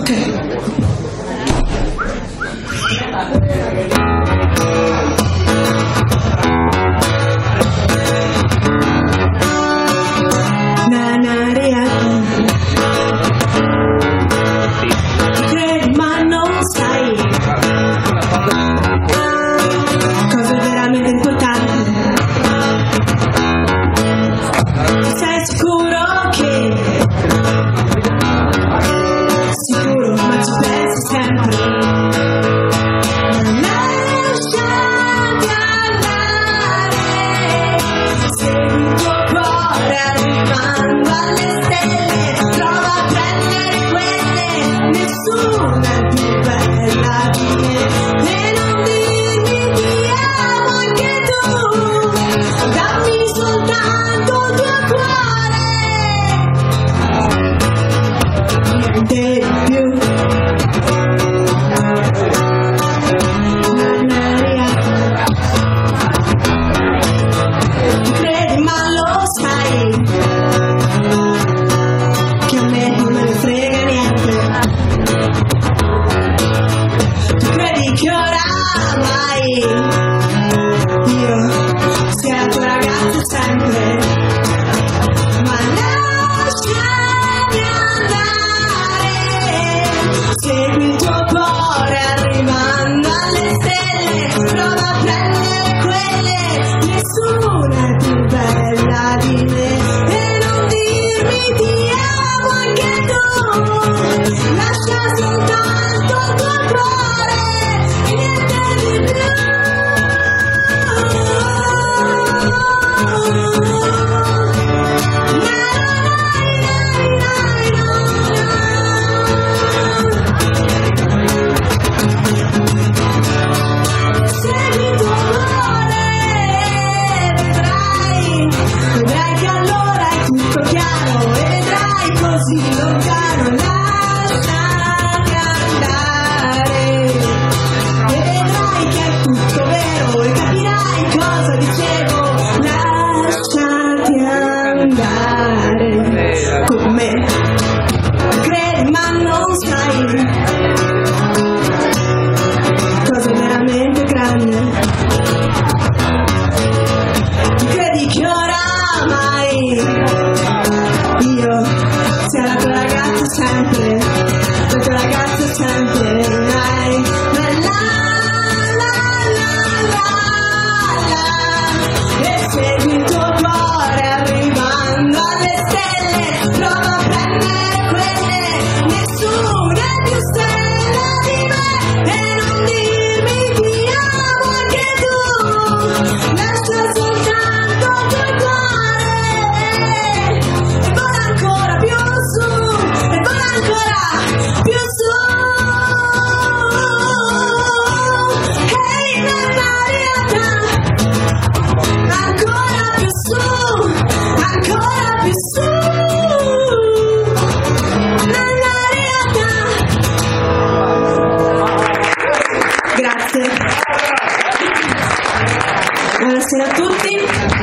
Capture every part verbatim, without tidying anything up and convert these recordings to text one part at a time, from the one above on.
Buonasera a tutti,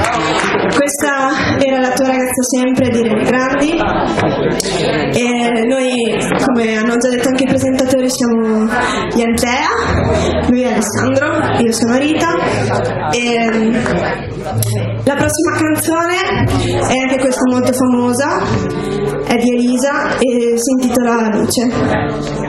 questa era La tua ragazza sempre di Rene Grandi e noi, come hanno già detto anche i presentatori, siamo gli Antea, lui è Alessandro, io sono Rita e la prossima canzone è anche questa molto famosa, è di Elisa e si intitola Luce.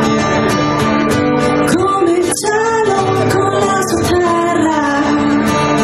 Come il cielo con la sua terra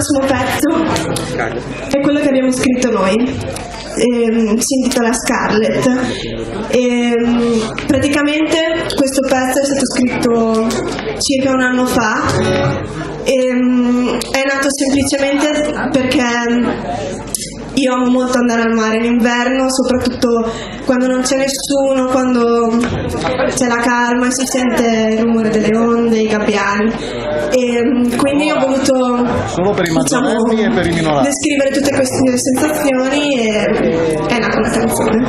prossimo pezzo è quello che abbiamo scritto noi, ehm, si intitola Scarlet. Ehm, praticamente questo pezzo è stato scritto circa un anno fa, ehm, è nato semplicemente perché io amo molto andare al mare in inverno, soprattutto quando non c'è nessuno, quando c'è la calma e si sente il rumore delle onde, i gabbiani. E quindi ho voluto, solo per i diciamo, maggiorenni e per i minorenni, descrivere tutte queste sensazioni e è nata una canzone.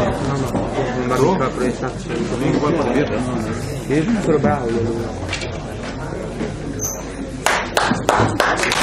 Bravo.